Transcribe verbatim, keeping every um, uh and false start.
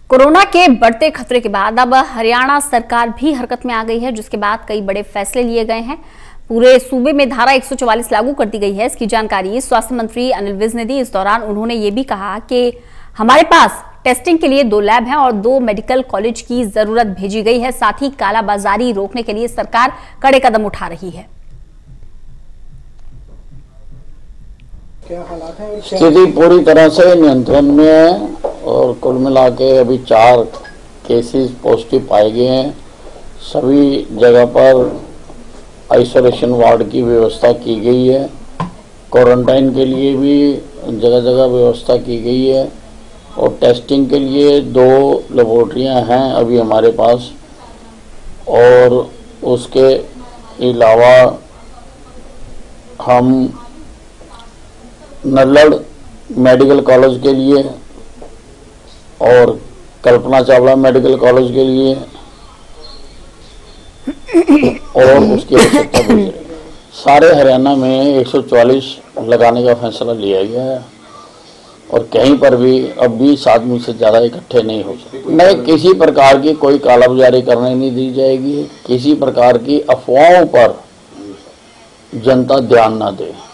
Corona के बढ़ते खतरे के बाद अब हरियाणा सरकार भी हरकत में आ गई है, जिसके बाद कई बड़े फैसले लिए गए हैं। पूरे सूबे में धारा एक सौ चौवालीस लागू कर दी गई है। इसकी जानकारी स्वास्थ्य मंत्री अनिल विज ने दी। इस दौरान उन्होंने ये भी कहा कि हमारे पास टेस्टिंग के लिए दो लैब हैं और दो मेडिकल कॉलेज की जरूरत भेजी गई है। साथ ही कालाबाजारी रोकने के लिए सरकार कड़े कदम उठा रही है। क्या हालात है? स्थिति पूरी तरह से नियंत्रण में है और कुल मिला के अभी चार केसेस पॉजिटिव पाए गए हैं। सभी जगह पर आइसोलेशन वार्ड की व्यवस्था की गई है। क्वारंटाइन के लिए भी जगह जगह व्यवस्था की गई है और टेस्टिंग के लिए दो लेबोरेटरियां हैं अभी हमारे पास। और उसके अलावा हम नल्लड़ मेडिकल कॉलेज के लिए और कल्पना चावला मेडिकल कॉलेज के लिए और उसकी आवश्यकता भी सारे हरियाणा में एक सौ चौवालीस लगाने का फैसला लिया गया है और कहीं पर भी अब बीस आदमी से ज़्यादा इकट्ठे नहीं हो सकते। नहीं, किसी प्रकार की कोई कालाबाजारी करने नहीं दी जाएगी। किसी प्रकार की अफवाहों पर जनता ध्यान ना दे।